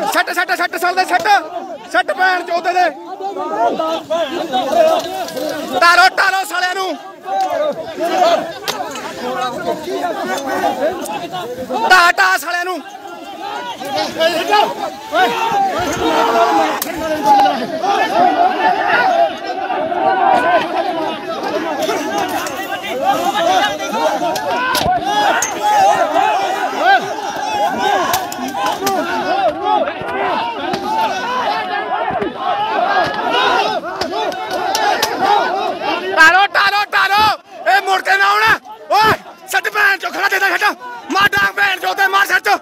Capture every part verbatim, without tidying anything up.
सट सट सट साल दे सट सट भैन चौदह दे टारो टारो साले नू टा टा साले नू टारो टारो टारो ए मुड़ के ना आना ओए सट भैन चो खड़ा दे दे सट मार डांग भैन चो ते मार सट चो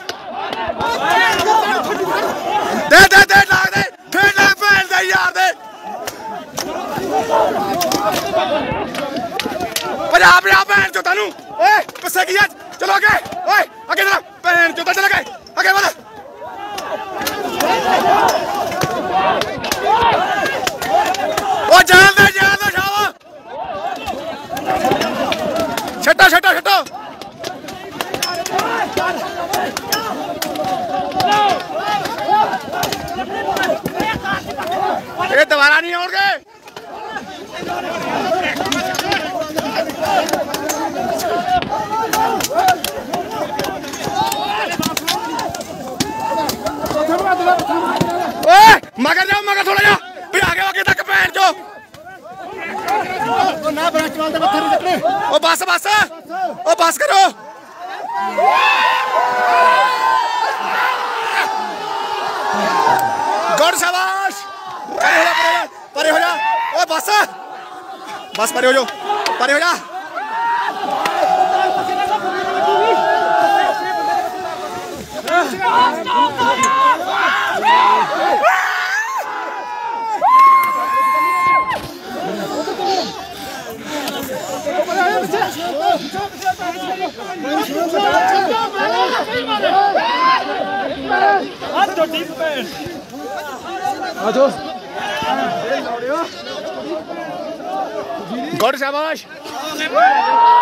दे दे दे डांग दे फिर डांग भैन दे यार दे पंजाब पंजाब भैन चो तैनू ओए पिछे की चलो आगे ओए आगे चलो भैन चो चल गए आगे बढ़ ओ जान दे जान दे शावा छटा छटा छटा ये दोबारा नहीं होंगे ओए मगर जाओ मगर थोड़ा जा फिर आगे आगे तक पैर जो ना ब्रांच वाले पत्थर नहीं चकने ओ बस बस ओ बस करो गुड शाबाश परे हो जा ओ बस बस परे हो जाओ परे हो जा गुड शाबाश